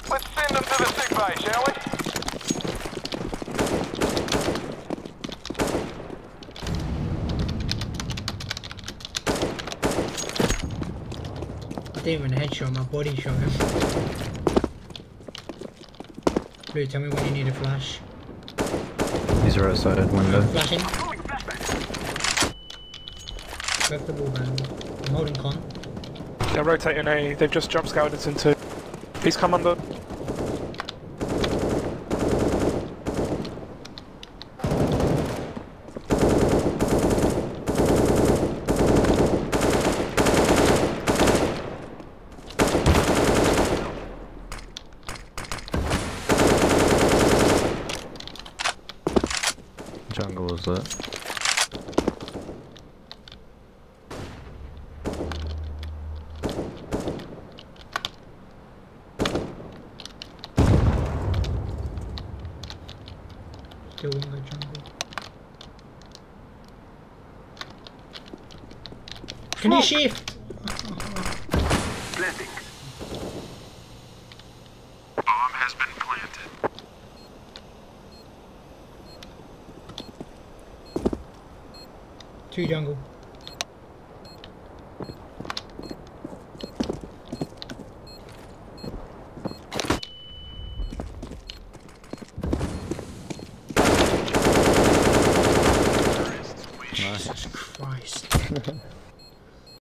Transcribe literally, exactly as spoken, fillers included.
Let's send them to the sick bay, shall we? I didn't even headshot, my body shot him. Blue, tell me when you need a flash. These are outside window. Flashing. Go for the wall band. I'm holding con. They're rotating A. They've just jump scouted us into. Please come under. Jungle was lit. Still in the jungle. Can you shift? Blessing. Bomb has been planted. Two jungle. Nice. Jesus Christ.